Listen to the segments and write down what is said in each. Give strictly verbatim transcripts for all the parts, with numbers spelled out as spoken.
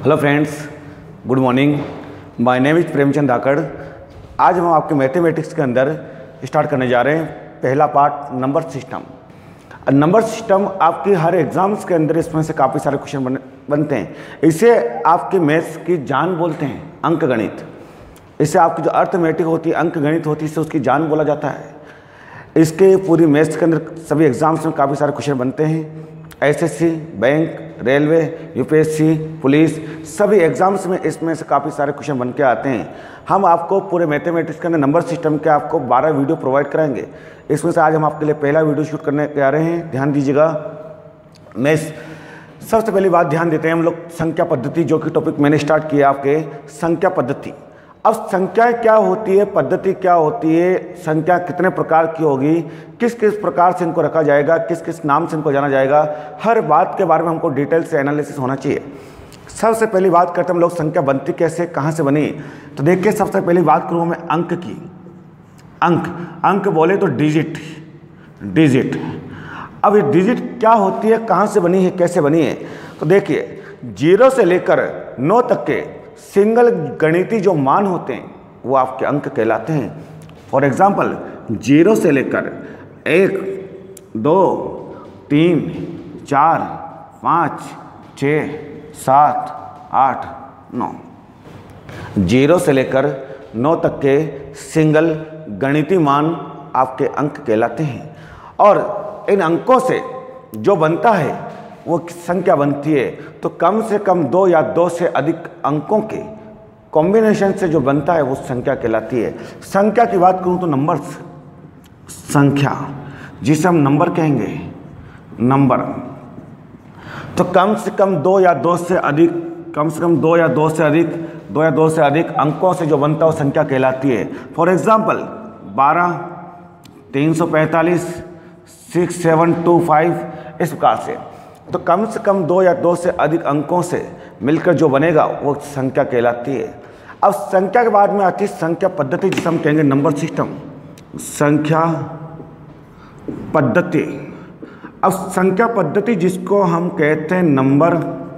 Hello friends, good morning. My name is Premchand Dhakad. आज हम आपके मैथमेटिक्स के अंदर स्टार्ट करने जा रहे हैं पहला part, number system. Number system आपकी हर एग्जाम्स के अंदर इसमें से काफ़ी सारे क्वेश्चन बन, बनते हैं। इसे आपके मैथ्स की जान बोलते हैं, अंक गणित। इससे आपकी जो अर्थमेटिक होती है, अंक गणित होती है, इससे उसकी जान बोला जाता है। इसके पूरी मैथ्स के अंदर सभी एग्जाम्स में काफ़ी सारे क्वेश्चन बनते हैं। SSC, bank, railway, UPSC, police, सभी एग्जाम्स में इसमें से काफ़ी सारे क्वेश्चन बन के आते हैं। हम आपको पूरे मैथमेटिक्स के अंदर नंबर सिस्टम के आपको बारह वीडियो प्रोवाइड कराएंगे। इसमें से आज हम आपके लिए पहला वीडियो शूट करने जा रहे हैं, ध्यान दीजिएगा। मैं सबसे पहली बात ध्यान देते हैं हम लोग संख्या पद्धति, जो कि टॉपिक मैंने स्टार्ट किया आपके संख्या पद्धति। अब संख्या क्या होती है, पद्धति क्या होती है, संख्या कितने प्रकार की होगी, किस किस प्रकार से इनको रखा जाएगा, किस किस नाम से इनको जाना जाएगा, हर बात के बारे में हमको डिटेल से एनालिसिस होना चाहिए। सबसे पहली बात करते हैं हम लोग संख्या बनती कैसे, कहाँ से बनी। तो देखिए, सबसे पहली बात करूँ मैं अंक की। अंक अंक बोले तो डिजिट डिजिट अब ये डिजिट क्या होती है, कहाँ से बनी है, कैसे बनी है। तो देखिए, जीरो से लेकर नौ तक के सिंगल गणितीय जो मान होते हैं वो आपके अंक कहलाते हैं। फॉर एग्जाम्पल, जीरो से लेकर एक, दो, तीन, चार, पाँच, छः, सात, आठ, नौ। जीरो से लेकर नौ तक के सिंगल गणितीय मान आपके अंक कहलाते हैं। और इन अंकों से जो बनता है वो संख्या बनती है। तो कम से कम दो या दो से अधिक अंकों के कॉम्बिनेशन से जो बनता है वो संख्या कहलाती है। संख्या की बात करूं तो नंबर्स, संख्या जिसे हम नंबर कहेंगे, नंबर। तो कम से कम दो या दो से अधिक कम से कम दो या दो से अधिक दो या दो से अधिक अंकों से जो बनता है वो संख्या कहलाती है। फॉर एग्जाम्पल, बारह, तीन सौ पैंतालीस, सिक्स सेवन टू फाइव, इस प्रकार से। तो कम से कम दो या दो से अधिक अंकों से मिलकर जो बनेगा वो संख्या कहलाती है। अब संख्या के बाद में आती है संख्या पद्धति, जिसे हम कहेंगे नंबर सिस्टम। संख्या पद्धति। अब संख्या पद्धति जिसको हम कहते हैं नंबर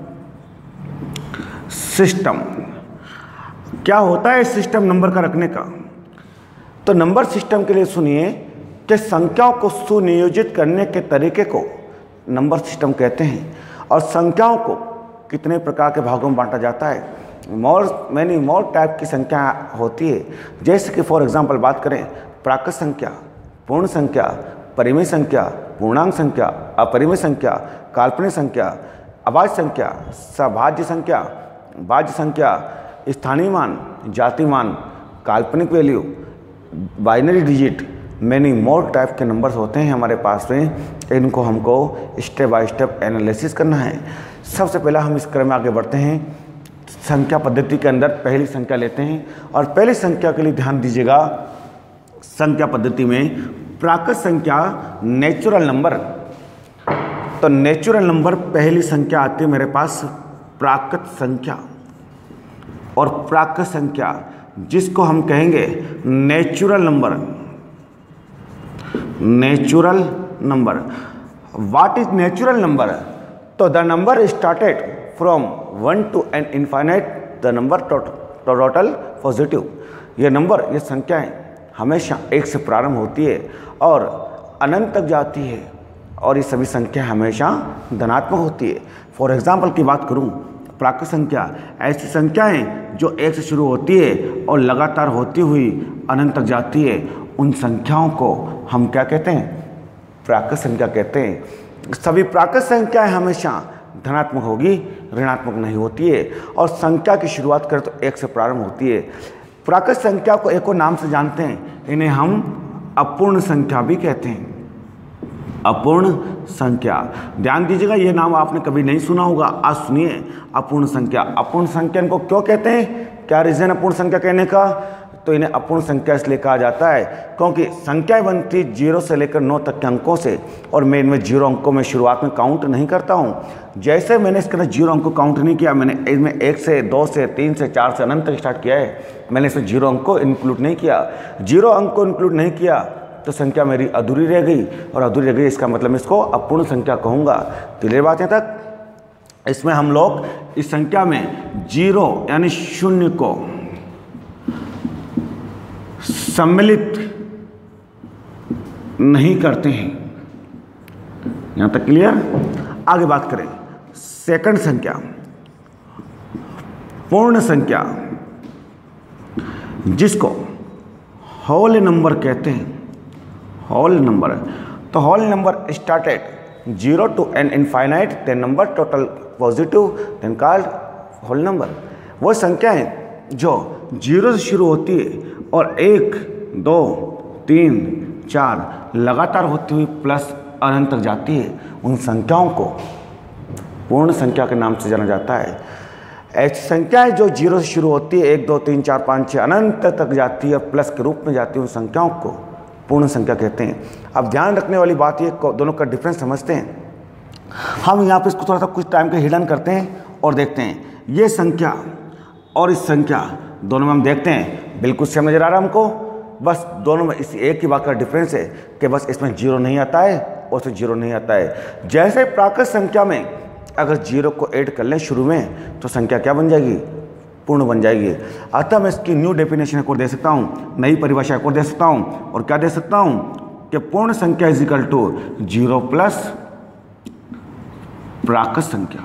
सिस्टम। क्या होता है सिस्टम नंबर का रखने का। तो नंबर सिस्टम के लिए सुनिए कि संख्याओं को सुनियोजित करने के तरीके को नंबर सिस्टम कहते हैं। और संख्याओं को कितने प्रकार के भागों में बांटा जाता है। मोर मैनी मोर टाइप की संख्या होती है। जैसे कि फॉर एग्जांपल बात करें, प्राकृत संख्या, पूर्ण संख्या, परिमेय संख्या, पूर्णांक संख्या, अपरिमेय संख्या, काल्पनिक संख्या, अभाज्य संख्या, सभाज्य संख्या, भाज्य संख्या, स्थानीय मान, जाति मान, काल्पनिक value, binary digit, many more type के नंबर्स होते हैं हमारे पास में। इनको हमको स्टेप बाय स्टेप एनालिसिस करना है। सबसे पहला हम इस क्रम में आगे बढ़ते हैं। संख्या पद्धति के अंदर पहली संख्या लेते हैं और पहली संख्या के लिए ध्यान दीजिएगा। संख्या पद्धति में प्राकृत संख्या, नेचुरल नंबर। तो नेचुरल नंबर पहली संख्या आती है मेरे पास, प्राकृत संख्या। और प्राकृत संख्या जिसको हम कहेंगे natural number, natural number. What is natural number. तो the number started from one to n infinite, the number total positive. ये नंबर, ये संख्याएं हमेशा एक से प्रारंभ होती है और अनंत तक जाती है। और ये सभी संख्या हमेशा धनात्मक होती है। फॉर एग्जाम्पल की बात करूं, प्राकृत संख्या ऐसी संख्याएं जो एक से शुरू होती है और लगातार होती हुई अनंत तक जाती है। उन संख्याओं को हम क्या कहते हैं, प्राकृत संख्या कहते हैं। सभी प्राकृत संख्याएं हमेशा धनात्मक होगी, ऋणात्मक नहीं होती है। और संख्या की शुरुआत करें तो एक से प्रारंभ होती है। प्राकृत संख्या को एक और नाम से जानते हैं, इन्हें हम अपूर्ण संख्या भी कहते हैं। अपूर्ण संख्या, ध्यान दीजिएगा, ये नाम आपने कभी नहीं सुना होगा, आज सुनिए। अपूर्ण संख्या, अपूर्ण संख्या इनको क्यों कहते हैं, क्या रीजन अपूर्ण संख्या कहने का। तो इन्हें अपूर्ण संख्या इसलिए कहा जाता है क्योंकि संख्या बनती जीरो से लेकर नौ तक के अंकों से। और मैं इनमें जीरो अंकों में शुरुआत में काउंट नहीं करता हूँ। जैसे मैंने इसके अंदर जीरो अंक काउंट नहीं किया, मैंने इसमें एक से, दो से, तीन से, चार से अनंत तक स्टार्ट किया है। मैंने इसमें जीरो अंक को इंक्लूड नहीं किया। जीरो अंक को इंक्लूड नहीं किया तो संख्या मेरी अधूरी रह गई, और अधूरी रह गई इसका मतलब मैं इसको अपूर्ण संख्या कहूँगा। क्लियर बात है तक। इसमें हम लोग इस संख्या में जीरो यानी शून्य को सम्मिलित नहीं करते हैं। यहां तक क्लियर। आगे बात करें सेकंड संख्या, पूर्ण संख्या, जिसको होल नंबर कहते हैं। होल नंबर, तो whole number started zero to n infinite, then number total positive, then called whole number. वो संख्याएं जो जीरो से शुरू होती है और एक, दो, तीन, चार लगातार होती हुई प्लस अनंत तक जाती है, उन संख्याओं को पूर्ण संख्या के नाम से जाना जाता है। ऐसी संख्याएं जो जीरो से शुरू होती है, एक, दो, तीन, चार, पाँच, छः अनंत तक जाती है और प्लस के रूप में जाती है, उन संख्याओं को पूर्ण संख्या कहते हैं। अब ध्यान रखने वाली बात ये, दोनों का डिफरेंस समझते हैं। हम यहाँ पे इसको थोड़ा सा कुछ टाइम के हिडन करते हैं और देखते हैं ये संख्या और इस संख्या दोनों में हम देखते हैं बिल्कुल सेम नजर आ रहा है हमको। बस दोनों में इस एक ही बात का डिफरेंस है कि बस इसमें जीरो नहीं आता है और इसमें जीरो नहीं आता है। जैसे प्राकृत संख्या में अगर जीरो को ऐड कर लें शुरू में तो संख्या क्या बन जाएगी? पूर्ण बन जाएगी। अतः मैं इसकी न्यू डेफिनेशन को दे सकता हूँ, नई परिभाषा को दे सकता हूँ और क्या दे सकता हूँ कि पूर्ण संख्या is equal to zero plus प्राकृत संख्या।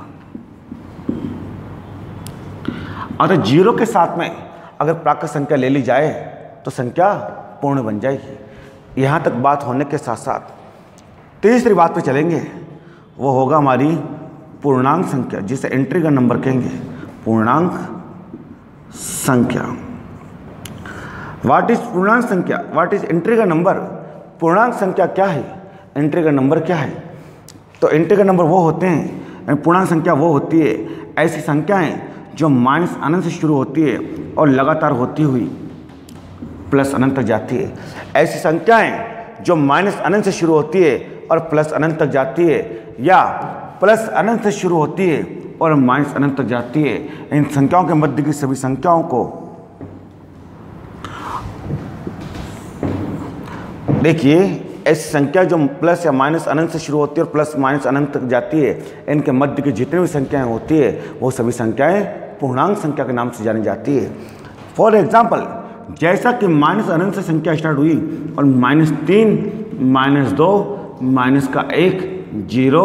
अतः जीरो के साथ में अगर प्राकृत संख्या ले ली जाए तो संख्या पूर्ण बन जाएगी। यहाँ तक बात होने के साथ साथ तीसरी बात पे चलेंगे, वो होगा हमारी पूर्णांक संख्या, जिसे इंटीग्रल नंबर कहेंगे। पूर्णांक संख्या, व्हाट इज पूर्णांक संख्या, व्हाट इज इंटीग्रल नंबर। पूर्णांक संख्या क्या है, इंटीग्रल नंबर क्या है? तो इंटीग्रल नंबर वो होते हैं, पूर्णांक संख्या वो होती है ऐसी संख्याएं जो माइनस अनंत से शुरू होती है और लगातार होती हुई प्लस अनंत तक जाती है। ऐसी संख्याएं जो माइनस अनंत से शुरू होती है और प्लस अनंत तक जाती है, या प्लस अनंत से शुरू होती है और माइनस अनंत तक जाती है। इन संख्याओं के मध्य की सभी संख्याओं को देखिए, ऐसी संख्या जो प्लस या माइनस अनंत से शुरू होती है और प्लस माइनस अनंत तक जाती है, इनके मध्य की जितनी भी संख्याएं होती है वो सभी संख्याएं पूर्णांक संख्या के नाम से जानी जाती है। फॉर एग्जाम्पल, जैसा कि माइनस अनंत से संख्या स्टार्ट हुई और माइनस तीन, माइनस दो, माइनस का एक, जीरो,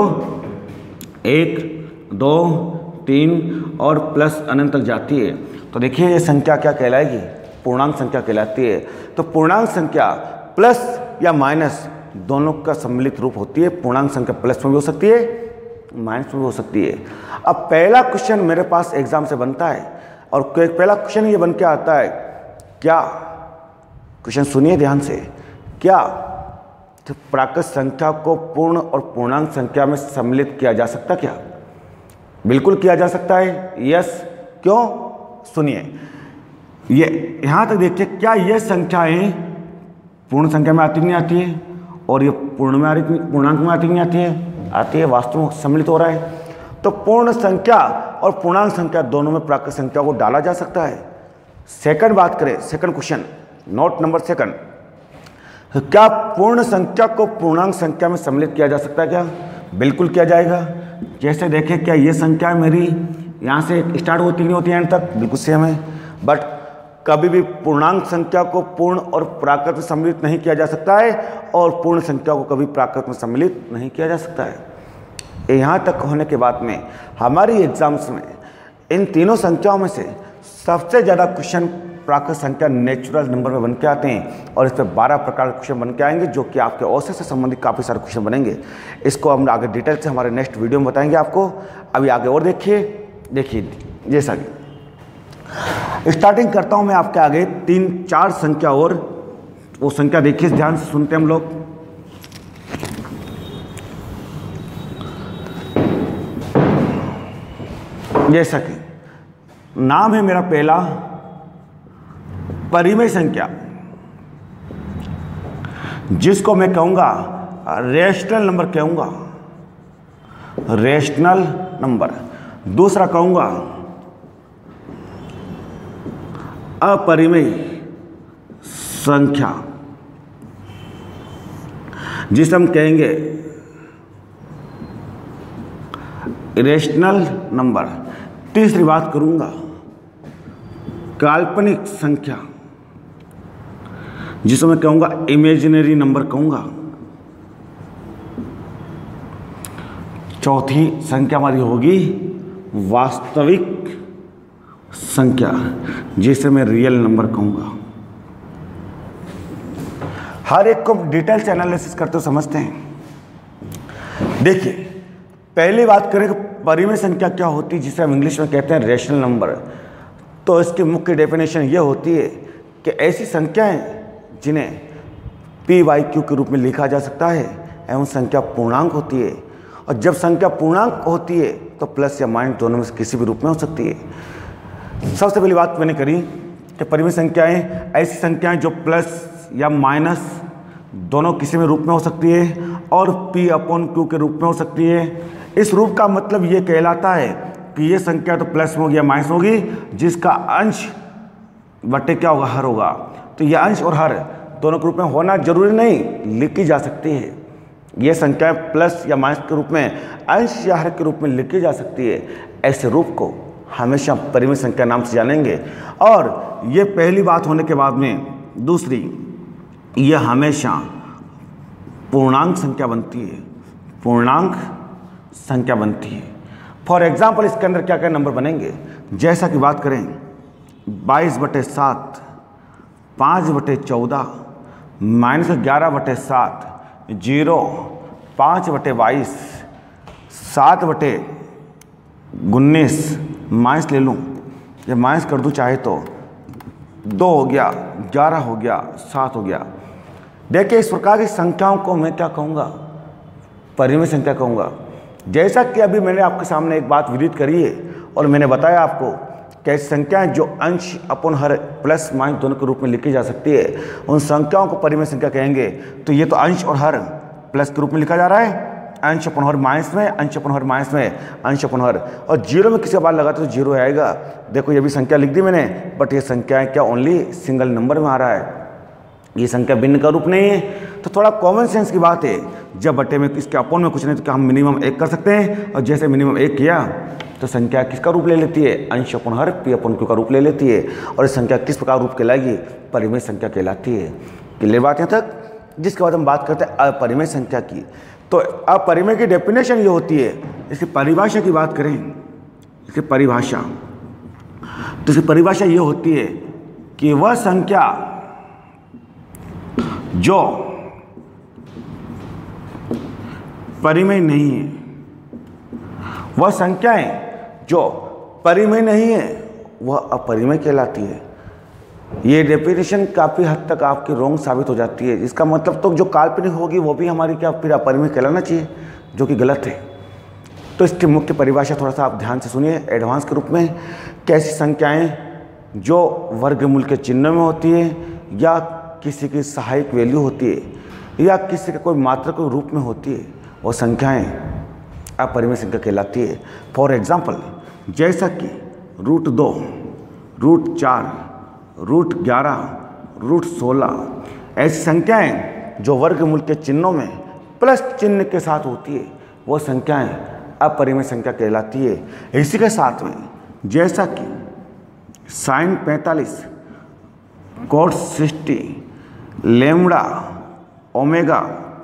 एक, दो, तीन और प्लस अनंत तक जाती है, तो देखिए ये संख्या क्या कहलाएगी? पूर्णांक संख्या कहलाती है। तो पूर्णांक संख्या प्लस या माइनस दोनों का सम्मिलित रूप होती है। पूर्णांक संख्या प्लस में भी हो सकती है, माइनस में भी हो सकती है। अब पहला क्वेश्चन मेरे पास एग्जाम से बनता है और पहला क्वेश्चन ये बन के आता है, क्या, क्वेश्चन सुनिए ध्यान से, क्या तो प्राकृत संख्या को पूर्ण और पूर्णांक संख्या में सम्मिलित किया जा सकता? क्या बिल्कुल किया जा सकता है, यस। क्यों? सुनिए, ये यहाँ तक देखिए, क्या ये संख्याएं पूर्ण संख्या में आती नहीं आती है और ये पूर्ण में आ रही, पूर्णांक में आती नहीं आती है? आती है, वास्तव में सम्मिलित हो रहा है। तो पूर्ण संख्या और पूर्णांक संख्या दोनों में प्राकृत संख्या को डाला जा सकता है। सेकंड बात करें, second question, note number second, क्या पूर्ण संख्या को पूर्णांक संख्या में सम्मिलित किया जा सकता है? क्या बिल्कुल किया जाएगा। जैसे देखें, क्या ये संख्या मेरी यहाँ से स्टार्ट होती नहीं होती एंड तक? बिल्कुल सेम है। बट कभी भी पूर्णांक संख्या को पूर्ण और प्राकृत में सम्मिलित नहीं किया जा सकता है और पूर्ण संख्या को कभी प्राकृत में सम्मिलित नहीं किया जा सकता है। यहाँ तक होने के बाद में हमारी एग्जाम्स में इन तीनों संख्याओं में से सबसे ज़्यादा क्वेश्चन प्राकृत संख्या नेचुरल नंबर में बन के आते हैं और इस पर बारह प्रकार के क्वेश्चन बन के आएंगे, जो कि आपके औसत से संबंधित काफ़ी सारे क्वेश्चन बनेंगे। इसको हम आगे डिटेल से हमारे नेक्स्ट वीडियो में बताएंगे आपको। अभी आगे और देखिए, देखिए जैसा कि स्टार्टिंग करता हूं मैं आपके आगे तीन चार संख्या, और वो संख्या देखिए, ध्यान से सुनते हम लोग। जैसा कि नाम है मेरा पहला परिमेय संख्या, जिसको मैं कहूंगा रेशनल नंबर कहूंगा, रेशनल नंबर। दूसरा कहूंगा अपरिमेय संख्या, जिसे हम कहेंगे इरेशनल नंबर। तीसरी बात करूंगा काल्पनिक संख्या, जिसको मैं कहूंगा इमेजिनरी नंबर कहूंगा। चौथी संख्या हमारी होगी वास्तविक संख्या, जिसे मैं रियल नंबर कहूंगा। हर एक को डिटेल से एनालिसिस करते समझते हैं। देखिए, पहली बात करें कि परिमेय संख्या क्या होती है, जिसे हम इंग्लिश में कहते हैं रेशनल नंबर। तो इसकी मुख्य डेफिनेशन ये होती है कि ऐसी संख्याएं जिन्हें पी वाई क्यू के रूप में लिखा जा सकता है एवं संख्या पूर्णांक होती है। और जब संख्या पूर्णांक होती है तो प्लस या माइनस दोनों में से किसी भी रूप में हो सकती है। सबसे पहली बात मैंने करी कि परिमेय संख्याएं ऐसी संख्याएं जो प्लस या माइनस दोनों किसी में रूप में हो सकती है और p अपॉन क्यू के रूप में हो सकती है। इस रूप का मतलब ये कहलाता है कि ये संख्या तो प्लस में होगी या माइनस होगी, जिसका अंश बटे क्या होगा, हर होगा। तो ये अंश और हर दोनों के रूप में होना जरूरी नहीं, लिखी जा सकती है। ये संख्या प्लस या माइनस के रूप में, अंश या हर के रूप में लिखी जा सकती है। ऐसे रूप को हमेशा परिमेय संख्या नाम से जानेंगे। और ये पहली बात होने के बाद में दूसरी, यह हमेशा पूर्णांक संख्या बनती है, पूर्णांक संख्या बनती है। फॉर एग्जाम्पल इसके अंदर क्या क्या नंबर बनेंगे, जैसा कि बात करें बाईस बटे सात, पाँच बटे चौदह, माइनस ग्यारह बटे सात, जीरो, पाँच बटे बाईस, सात बटे उन्नीस, माइनस ले लूँ, जब माइनस कर दूँ चाहे तो दो हो गया, ग्यारह हो गया, सात हो गया। देखिए, इस प्रकार की संख्याओं को मैं क्या कहूँगा, परिमेय संख्या कहूँगा। जैसा कि अभी मैंने आपके सामने एक बात विदित करी है और मैंने बताया आपको कि ऐसी संख्याएं जो अंश अपन हर प्लस माइनस दोनों के रूप में लिखी जा सकती है, उन संख्याओं को परिमेय संख्या कहेंगे। तो ये तो अंश और हर प्लस के रूप में लिखा जा रहा है, अंश अपन हर माइनस में, अंश अपन हर माइनस में, अंश अपन हर, और जीरो में किसी बार लगाते तो जीरो आएगा। देखो ये भी संख्या लिख दी मैंने, बट ये संख्या है क्या, ओनली सिंगल नंबर में आ रहा है, ये संख्या भिन्न का रूप नहीं है। तो थोड़ा कॉमन सेंस की बात है, जब बटे में इसके अपोन में कुछ नहीं तो क्या हम मिनिमम एक कर सकते हैं, और जैसे मिनिमम एक किया तो संख्या किसका रूप ले लेती है, अंश अपन हर पी अपन क्यू का रूप ले लेती है। और इस संख्या किस प्रकार रूप कहलाएगी, परिमेय संख्या कहलाती है। क्लियर बात यहाँ तक। जिसके बाद हम बात करते हैं अपरिमेय संख्या की। तो अपरिमेय की डेफिनेशन ये होती है, इसकी परिभाषा की बात करें, इसकी परिभाषा, तो इसकी परिभाषा ये होती है कि वह संख्या जो परिमेय नहीं है, वह संख्याएं जो परिमेय नहीं है वह अपरिमेय कहलाती है। ये डेफिनेशन काफ़ी हद तक आपकी रॉन्ग साबित हो जाती है। इसका मतलब तो जो काल्पनिक होगी वो भी हमारी क्या फिर अपरिमेय कहलाना चाहिए, जो कि गलत है। तो इसकी मुख्य परिभाषा थोड़ा सा आप ध्यान से सुनिए एडवांस के रूप में। कैसी संख्याएं जो वर्गमूल के चिन्ह में होती है या किसी की सहायक वैल्यू होती है या किसी के कोई मात्रक रूप में होती है, वो संख्याएं अपरिमेय संख्या कहलाती है। फॉर एग्जाम्पल जैसा कि रूट दो, रूट चार, रूट ग्यारह, रूट सोलह, ऐसी संख्याएं जो वर्गमूल के चिन्हों में प्लस चिन्ह के साथ होती है, वो संख्याएं अपरिमेय संख्या कहलाती है। इसी के साथ में जैसा कि साइन पैंतालीस, cot sixty, lambda, omega,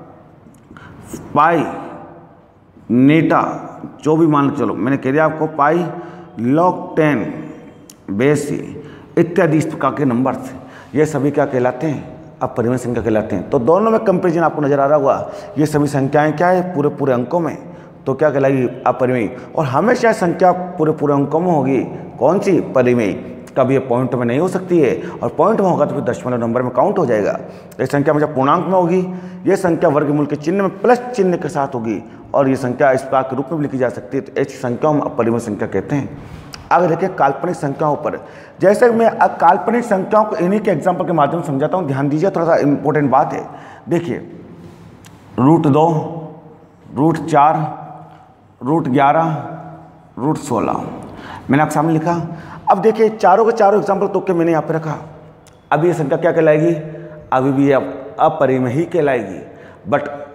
pi, theta, जो भी मान चलो मैंने कह दिया आपको, पाई, लॉग टेन, बेसी इत्यादि इस प्रकार के नंबर्स, ये सभी क्या कहलाते हैं, अपरिमेय संख्या कहलाते हैं। तो दोनों में कंपेरिजन आपको नजर आ रहा होगा, ये सभी संख्याएं क्या है, पूरे पूरे अंकों में, तो क्या कहलाएगी, अपरिमेय। और हमेशा संख्या पूरे पूरे अंकों में होगी, कौन सी, परिमेय। कभी ये पॉइंट में नहीं हो सकती है, और पॉइंट में होगा तो फिर दशमलव नंबर में काउंट हो जाएगा। ये संख्या हमेशा पूर्णांक में होगी, ये संख्या वर्गमूल के चिन्ह में प्लस चिन्ह के साथ होगी, और ये संख्या इस प्रकार के रूप में लिखी जा सकती है। तो ऐसी संख्याओं में अपरिमेय संख्या कहते हैं। आगे देखिए काल्पनिक संख्याओं पर, जैसे मैं काल्पनिक संख्याओं को इन्हीं के एग्जाम्पल के माध्यम से समझाता हूँ, ध्यान दीजिए, थोड़ा सा इंपॉर्टेंट बात है। देखिए रूट दो, रूट चार, रूट ग्यारह, रूट सोलह मैंने आपके सामने लिखा। अब देखिए चारों के चारों एग्जाम्पल तो के मैंने यहाँ पे रखा। अब ये संख्या क्या कहलाएगी, अभी भी ये अपरिमेय ही कहलाएगी। बट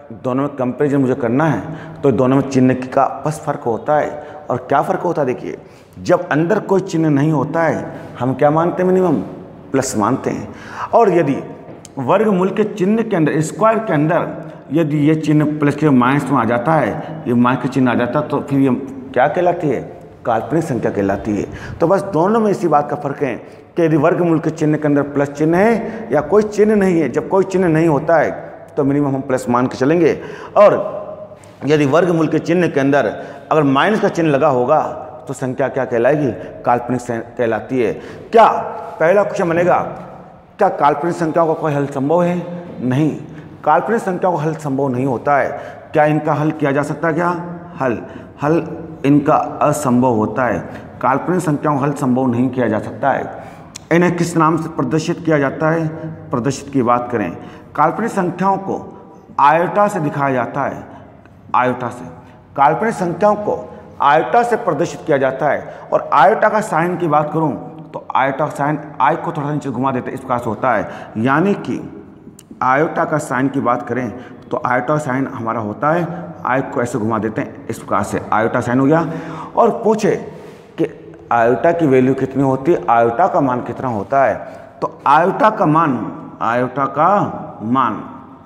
दोनों में कंपेरिजन मुझे करना है तो दोनों में चिन्ह का बस फर्क होता है। और क्या फ़र्क होता है, देखिए जब अंदर कोई चिन्ह नहीं होता है हम क्या मानते हैं, मिनिमम प्लस मानते हैं। और यदि वर्गमूल के चिन्ह के अंदर, स्क्वायर के अंदर यदि ये चिन्ह प्लस के माइनस में आ जाता है, ये माइनस के चिन्ह आ जाता है, तो फिर ये क्या कहलाती है, काल्पनिक संख्या कहलाती है। तो बस दोनों में इसी बात का फ़र्क है कि यदि वर्गमूल के चिन्ह के अंदर प्लस चिन्ह है या कोई चिन्ह नहीं है। जब कोई चिन्ह नहीं होता है तो मिनिमम हम प्लस मान के चलेंगे, और यदि वर्गमूल के चिन्ह के अंदर अगर माइनस का चिन्ह लगा होगा तो संख्या क्या कहलाएगी, काल्पनिक कहलाती है। क्या पहला क्वेश्चन बनेगा, क्या काल्पनिक संख्याओं का कोई हल संभव है? नहीं, काल्पनिक संख्याओं का हल संभव नहीं होता है। क्या इनका हल किया जा सकता है? क्या हल हल इनका असंभव होता है। काल्पनिक संख्याओं का हल संभव नहीं किया जा सकता है। इन्हें किस नाम से प्रदर्शित किया जाता है? प्रदर्शित की बात करें, काल्पनिक संख्याओं को आयोटा से दिखाया जाता है। आयोटा से काल्पनिक संख्याओं को आयोटा से प्रदर्शित किया जाता है। और आयोटा का साइन की बात करूं तो आयोटा का साइन आई को थोड़ा सा नीचे घुमा देते हैं, इस प्रकार से होता है। यानी कि आयोटा का साइन की बात करें तो आयोटा साइन हमारा होता है, आई को ऐसे घुमा देते हैं, इस प्रकार से आयोटा साइन हो गया। और पूछे कि आयोटा की वैल्यू कितनी होती है, आयोटा का मान कितना होता है, तो आयोटा का मान आयोटा का मान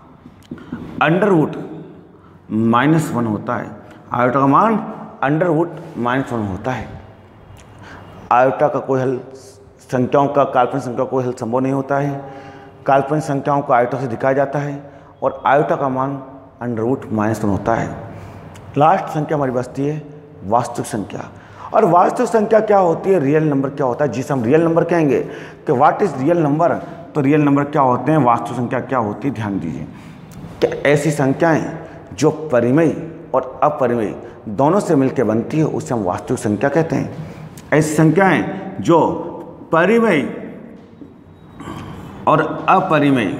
अंडर रूट माइनस वन होता है। आयोटा का मान अंडर रूट माइनस वन होता है। आयोटा का कोई हल, संख्याओं का काल्पनिक संख्या कोई हल संभव नहीं होता है। काल्पनिक संख्याओं को आयोटा से दिखाया जाता है और आयोटा का मान अंडर रूट माइनस वन होता है। लास्ट संख्या हमारी बचती है वास्तविक संख्या। और वास्तविक संख्या क्या होती है, रियल नंबर क्या होता है, जिसे हम रियल नंबर कहेंगे। कि व्हाट इज रियल नंबर, तो रियल नंबर क्या होते हैं, वास्तविक संख्या क्या होती है, ध्यान दीजिए। कि ऐसी संख्याएं जो परिमेय और अपरिमेय दोनों से मिलकर बनती है उसे हम वास्तविक संख्या कहते हैं। ऐसी संख्याएं जो परिमेय और अपरिमेय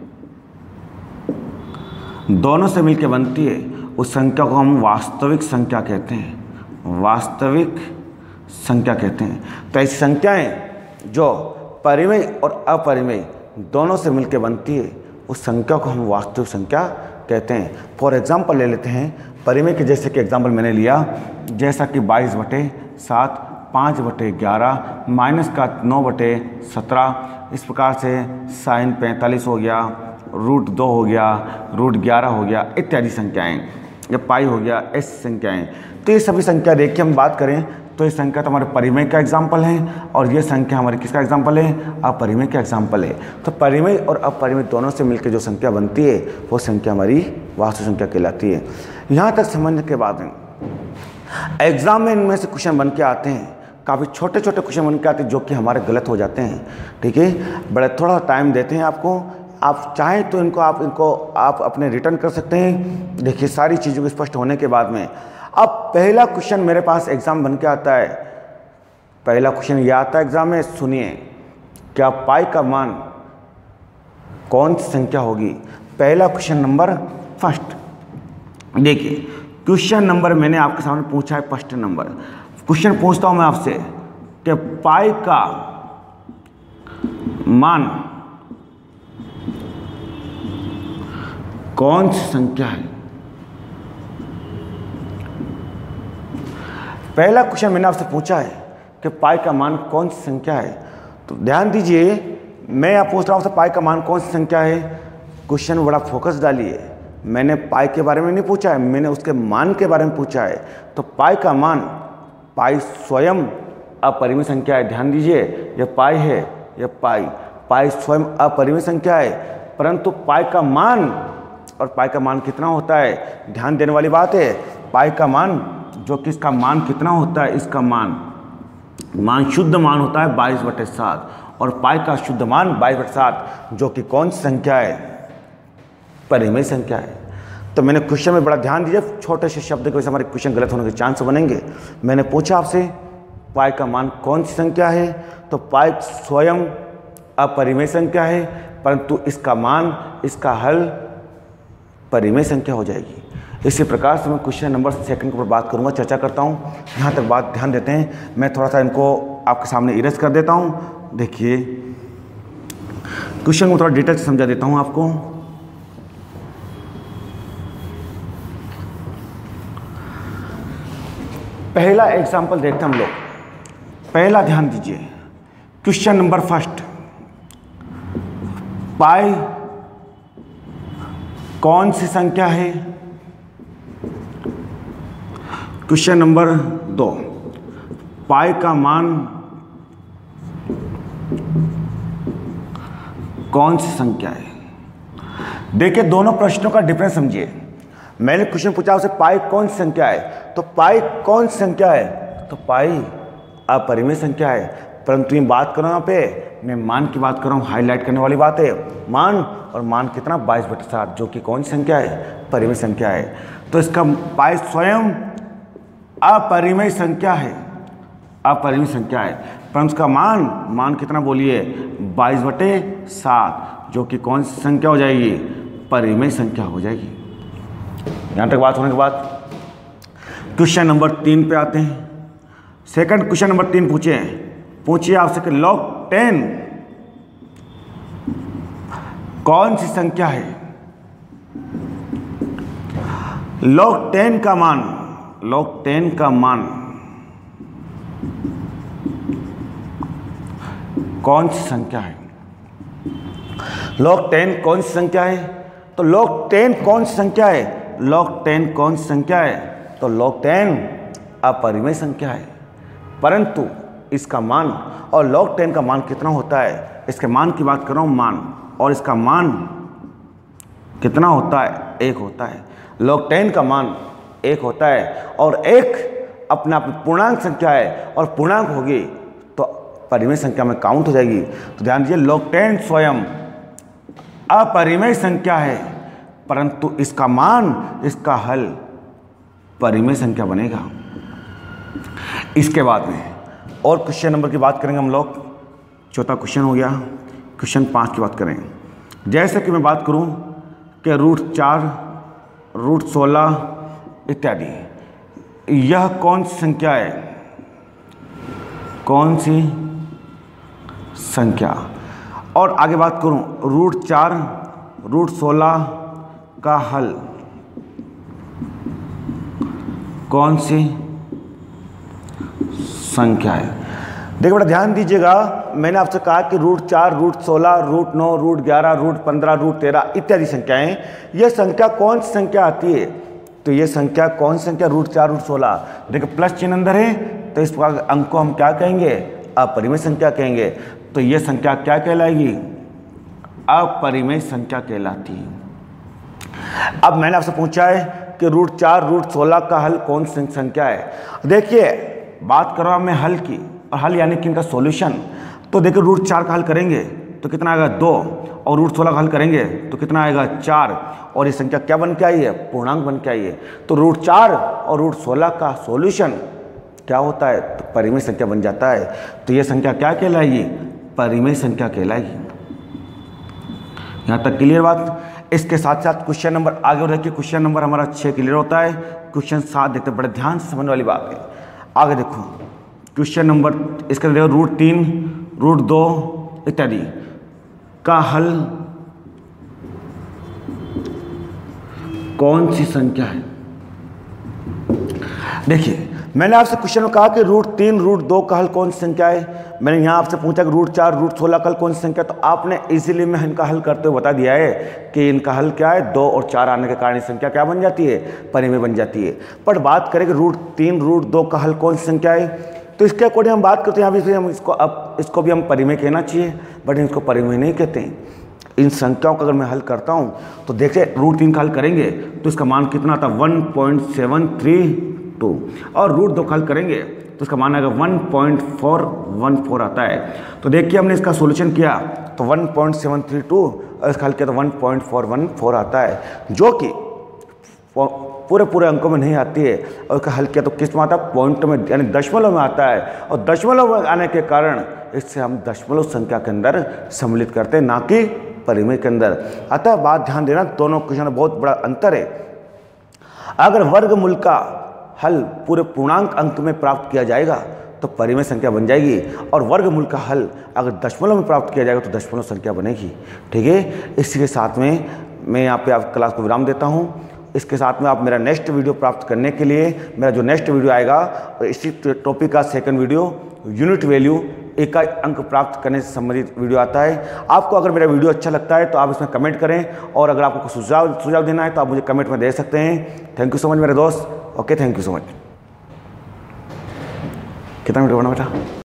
दोनों से मिलकर बनती है उस संख्या को हम वास्तविक संख्या कहते हैं। वास्तविक संख्या कहते हैं। तो ऐसी संख्याएं जो परिमेय और अपरिमेय दोनों से मिलकर बनती है उस संख्या को हम वास्तविक संख्या कहते हैं। फॉर एग्जाम्पल ले लेते हैं परिमेय के, जैसे कि एग्जाम्पल मैंने लिया, जैसा कि बाईस बटे सात, पाँच बटे ग्यारह, माइनस का नौ बटे सत्रह, इस प्रकार से साइन पैंतालीस हो गया, रूट दो हो गया, रूट ग्यारह हो गया, इत्यादि संख्याएं, या पाई हो गया, ऐसी संख्याएं। तो ये सभी संख्या देख के हम बात करें तो ये संख्या तो हमारे परिमेय का एग्जाम्पल है और ये संख्या हमारे किसका एग्जाम्पल है, अपरिमेय का एग्जाम्पल है। तो परिमेय और अपरिमेय दोनों से मिलकर जो संख्या बनती है वो संख्या हमारी वास्तविक संख्या कहलाती है। यहाँ तक समझने के बाद एग्जाम में इनमें से क्वेश्चन बन के आते हैं, काफ़ी छोटे छोटे क्वेश्चन बन के आते हैं जो कि हमारे गलत हो जाते हैं। ठीक है, बड़े थोड़ा टाइम देते हैं आपको, आप चाहें तो इनको आप इनको आप अपने रिटर्न कर सकते हैं। देखिए सारी चीज़ों को स्पष्ट होने के बाद में अब पहला क्वेश्चन मेरे पास एग्जाम बन के आता है। पहला क्वेश्चन यह आता है एग्जाम में, सुनिए, क्या पाई का मान कौन सी संख्या होगी। पहला क्वेश्चन नंबर फर्स्ट, देखिए क्वेश्चन नंबर मैंने आपके सामने पूछा है फर्स्ट नंबर। क्वेश्चन पूछता हूं मैं आपसे कि पाई का मान कौन सी संख्या है। पहला क्वेश्चन मैंने आपसे पूछा है कि पाई का मान कौन सी संख्या है। तो ध्यान दीजिए, मैं आप पूछ रहा हूं आपसे पाई का मान कौन सी संख्या है। क्वेश्चन बड़ा फोकस डालिए, मैंने पाई के बारे में नहीं पूछा है, मैंने उसके मान के बारे में पूछा है। तो पाई का मान, पाई स्वयं अपरिमेय संख्या है। ध्यान दीजिए, यह पाई है, यह पाई पाई स्वयं अपरिमेय संख्या है, परंतु पाई का मान, और पाई का मान कितना होता है, ध्यान देने वाली बात है। पाई का मान जो कि इसका मान कितना होता है, इसका मान मान शुद्ध मान होता है बाईस बटे सात, और पाई का शुद्ध मान बाईस बटे सात जो कि कौन सी संख्या है, परिमेय संख्या है। तो मैंने क्वेश्चन में बड़ा ध्यान दीजिए, छोटे से शब्द की वजह से हमारे क्वेश्चन गलत होने के चांस बनेंगे। मैंने पूछा आपसे पाई का मान कौन सी संख्या है, तो पाई स्वयं अपरिमेय संख्या है, परंतु इसका मान, इसका हल परिमेय संख्या हो जाएगी। इसी प्रकार से मैं क्वेश्चन नंबर सेकंड के ऊपर बात करूंगा, चर्चा करता हूं। यहाँ तक बात ध्यान देते हैं, मैं थोड़ा सा इनको आपके सामने इरेज कर देता हूं। देखिए क्वेश्चन को थोड़ा डिटेल से समझा देता हूं आपको। पहला एग्जाम्पल देखते हैं हम लोग। पहला ध्यान दीजिए, क्वेश्चन नंबर फर्स्ट, पाई कौन सी संख्या है। क्वेश्चन नंबर दो, पाई का मान कौन सी संख्या है। देखिए दोनों प्रश्नों का डिफरेंस समझिए। मैंने क्वेश्चन पूछा उसे पाई कौन सी संख्या है, तो पाई कौन सी संख्या है, तो पाई अपरिमेय संख्या है। परंतु ये बात कर रहा हूं यहाँ पे, मैं मान की बात कर रहा हूँ, हाईलाइट करने वाली बात है मान, और मान कितना बाईस बटे सात, जो कि कौन सी संख्या है, परिमेय संख्या है। तो इसका पाई स्वयं अपरिमेय संख्या है, अपरिमेय संख्या है, परंतु उसका मान मान कितना बोलिए, बाईस बटे सात, जो कि कौन सी संख्या हो जाएगी, परिमेय संख्या हो जाएगी। यहाँ तक बात होने के बाद क्वेश्चन नंबर तीन पे आते हैं। सेकंड क्वेश्चन नंबर तीन पूछे पूछिए आपसे कि लॉग टेन कौन सी संख्या है। लॉग टेन का मान, लॉग टेन का मान कौन सी संख्या है। लॉग टेन कौन सी संख्या है, तो लॉग टेन कौन सी संख्या है, लॉग टेन कौन सी संख्या है, तो लॉग टेन अपरिमेय संख्या है। परंतु इसका मान, और लॉग टेन का मान कितना होता है, इसके मान की बात कर रहा हूँ मान, और इसका मान कितना होता है, एक होता है। लॉग टेन का मान एक होता है, और एक अपना पूर्णांक संख्या है, और पूर्णांक होगी तो परिमेय संख्या में काउंट हो जाएगी। तो ध्यान दीजिए, लॉग टेन स्वयं अपरिमेय संख्या है, परंतु इसका मान, इसका हल परिमेय संख्या बनेगा। इसके बाद में और क्वेश्चन नंबर की बात करेंगे हम लोग। चौथा क्वेश्चन हो गया, क्वेश्चन पाँच की बात करें। जैसे कि मैं बात करूं कि रूट चार, रूट सोलह इत्यादि, यह कौन सी संख्या है, कौन सी संख्या। और आगे बात करूं, रूट चार, रूट सोलह का हल कौन सी संख्या है। देखिए बेटा ध्यान दीजिएगा, मैंने आपसे कहा कि रूट चार, रूट सोलह, रूट नौ, रूट ग्यारह, रूट पंद्रह, रूट तेरह इत्यादि संख्याएं, यह संख्या कौन सी संख्या आती है, तो यह संख्या कौन सी संख्या, रूट चार, रूट सोलह। देखिए प्लस चिन्ह अंदर है, तो इस अंक को हम क्या कहेंगे, अपरिमेय संख्या कहेंगे। तो यह संख्या क्या कहलाएगी, अपरिमेय संख्या कहलाती है। अब मैंने आपसे पूछा है कि रूट चार, रूट सोलह का हल कौन सी संख्या है। देखिए बात कर रहा हूं मैं हल की, और हल यानी कि इनका सॉल्यूशन। तो देखिए रूट चार का हल करेंगे तो कितना आएगा, दो, और रूट सोलह का हल करेंगे तो कितना आएगा, चार, और ये संख्या क्या बन के आई है, पूर्णांक बन के आई है। तो रूट चार और रूट सोलह का सॉल्यूशन क्या होता है, तो परिमेय संख्या बन जाता है। तो ये संख्या क्या कहलाएगी, परिमेय संख्या कहलाएगी। यहाँ तक क्लियर बात। इसके साथ साथ क्वेश्चन नंबर आगे देखिए, क्वेश्चन नंबर हमारा छः क्लियर होता है। क्वेश्चन सात देखते बड़े ध्यान से समझने वाली बात है। आगे देखो क्वेश्चन नंबर, इसका देखो रूट तीन, रूट दो इत्यादि का हल कौन सी संख्या है। देखिए मैंने आपसे क्वेश्चन में कहा कि रूट तीन, रूट दो का हल कौन सी संख्या है। मैंने यहाँ आपसे पूछा कि रूट चार, रूट सोलह का हल कौन सी संख्या, तो आपने इजीली में इनका हल करते हुए बता दिया है कि इनका हल क्या है, दो और चार आने के कारण संख्या क्या बन जाती है, परिमेय बन जाती है। पर बात करें कि रूट तीन, रूट दो का हल कौन सी संख्या है, तो इसके अकॉर्डिंग हम बात करते हैं यहाँ भी हम इसको, अब इसको भी हम परिमेय कहना चाहिए, बट इसको परिमेय नहीं कहते हैं। इन संख्याओं का अगर मैं हल करता हूँ तो देखिए रूट तीन का हल करेंगे तो इसका मान कितना आता है, one point seven three two, और रूट दो का हल करेंगे तो इसका मान आएगा one point four one four आता है। तो देखिए हमने इसका सॉल्यूशन किया तो one point seven three two, और इसका हल किया तो one point four one four आता है, जो कि पूरे पूरे अंकों में नहीं आती है। और इसका हल किया तो किस में आता है, पॉइंट में यानी दशमलव में आता है, और दशमलव में आने के कारण इससे हम दशमलव संख्या के अंदर सम्मिलित करते हैं, ना कि परिमेय के अंदर। अतः बात ध्यान देना, दोनों क्वेश्चन में बहुत बड़ा अंतर है। अगर वर्गमूल का हल पूरे पूर्णांक अंक में प्राप्त किया जाएगा तो परिमेय संख्या बन जाएगी, और वर्गमूल का हल अगर दशमलव में प्राप्त किया जाएगा तो दशमलव संख्या बनेगी। ठीक है, इसी के साथ में मैं यहाँ पे आप क्लास को विराम देता हूँ, इसके साथ में आप मेरा नेक्स्ट वीडियो प्राप्त करने के लिए मेरा जो नेक्स्ट वीडियो आएगा इसी टॉपिक का सेकंड वीडियो यूनिट वैल्यू एक का अंक प्राप्त करने से संबंधित वीडियो आता है। आपको अगर मेरा वीडियो अच्छा लगता है तो आप इसमें कमेंट करें, और अगर आपको कुछ सुझाव सुझाव देना है तो आप मुझे कमेंट में दे सकते हैं। थैंक यू सो मच मेरे दोस्त। Okay, thank you so much. कितना मिनट होना बेटा?